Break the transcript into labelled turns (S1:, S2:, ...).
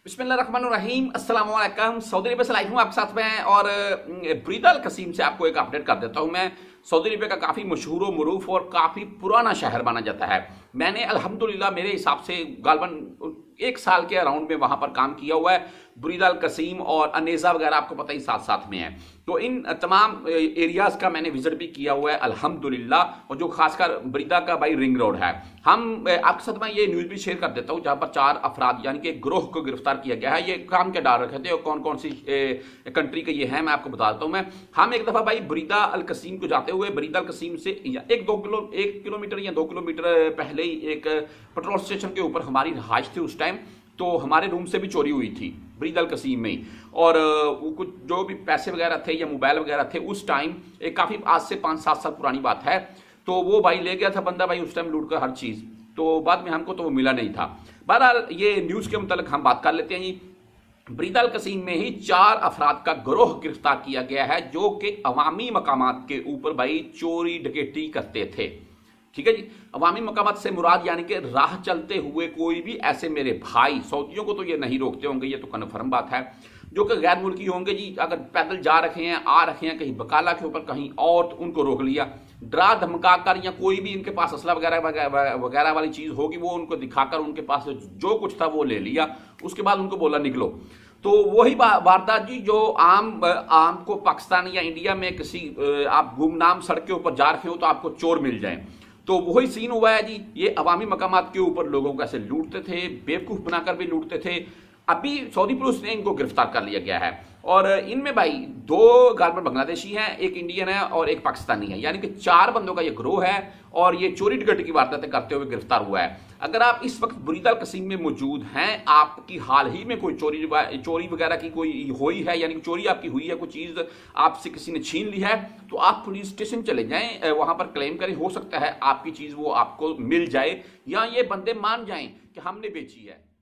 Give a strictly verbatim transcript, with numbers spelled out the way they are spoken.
S1: बिस्मिल्लाहिर्रहमानिर्रहीम अस्सलाम वालेकुम। सऊदी अरब से लाइव हूँ आपके साथ में और ब्रीदा अल कसीम से आपको एक अपडेट कर देता हूँ। मैं सऊदी अरब का काफ़ी मशहूर व मरूफ और काफ़ी पुराना शहर माना जाता है। मैंने अल्हम्दुलिल्लाह मेरे हिसाब से गालबन एक साल के अराउंड में वहाँ पर काम किया हुआ है। ब्रीदा अल कसीम और अनेजा वगैरह आपको पता ही साथ साथ में है। तो इन तमाम एरियाज़ का मैंने विजिट भी किया हुआ है अल्हम्दुलिल्लाह। और जो खासकर ब्रीदा का भाई रिंग रोड है, हम आपके साथ में ये न्यूज़ भी शेयर कर देता हूँ जहाँ पर चार अफराद यानी कि ग्रोह को गिरफ्तार किया गया है। ये काम के डाल रखे थे और कौन कौन सी कंट्री के ये हैं मैं आपको बता देता हूँ। मैं हम एक दफ़ा भाई ब्रीदा अल कसीम को जाते हुए ब्रीदा अल कसीम से एक दो किलो एक किलोमीटर या दो किलोमीटर पहले ही एक पेट्रोल स्टेशन के ऊपर हमारी रहाइश थी उस टाइम। तो हमारे रूम से भी चोरी हुई थी ब्रीदा अल कसीम में ही। और वो कुछ जो भी पैसे वगैरह थे या मोबाइल वगैरह थे उस टाइम, एक काफ़ी आज से पाँच सात साल पुरानी बात है। तो वो भाई ले गया था बंदा भाई उस टाइम लूट कर हर चीज़। तो बाद में हमको तो वो मिला नहीं था। बहरहाल ये न्यूज़ के मुतालिक हम बात कर लेते हैं जी। ब्रीदा अल कसीम में ही चार अफराद का गिरोह गिरफ्तार किया गया है जो कि अवामी मकामात के ऊपर भाई चोरी डकैती करते थे। ठीक है जी। अवामी मकामात से मुराद यानी कि राह चलते हुए कोई भी ऐसे मेरे भाई, सऊदियों को तो ये नहीं रोकते होंगे, ये तो कन्फर्म बात है, जो कि गैर मुल्की होंगे जी, अगर पैदल जा रखे हैं आ रखे हैं कहीं बकाला के ऊपर कहीं और, तो उनको रोक लिया, डरा धमका कर या कोई भी इनके पास असला वगैरह वगैरह वाली चीज़ होगी वो उनको दिखाकर उनके पास जो कुछ था वो ले लिया। उसके बाद उनको बोला निकलो। तो वही वारदात जी जो आम आम को पाकिस्तान या इंडिया में किसी आप गुमनाम सड़क के ऊपर जा रहे हो तो आपको चोर मिल जाए, तो वही सीन हुआ है जी। ये अवामी मकामात के ऊपर लोगों को ऐसे लूटते थे, बेवकूफ़ बनाकर भी लूटते थे। अभी सऊदी पुलिस ने इनको गिरफ्तार कर लिया गया है और इनमें भाई दो गालबन बांग्लादेशी हैं, एक इंडियन है और एक पाकिस्तानी है, यानी कि चार बंदों का ये ग्रोह है और ये चोरी डकैती की वारदातें करते हुए गिरफ्तार हुआ है। अगर आप इस वक्त ब्रीदा अल कसीम में मौजूद हैं, आपकी हाल ही में कोई चोरी चोरी वगैरह की कोई हुई है, यानी कि चोरी आपकी हुई है, कोई चीज़ आपसे किसी ने छीन ली है, तो आप पुलिस स्टेशन चले जाएं, वहां पर क्लेम करें। हो सकता है आपकी चीज़ वो आपको मिल जाए या ये बंदे मान जाएं कि हमने बेची है।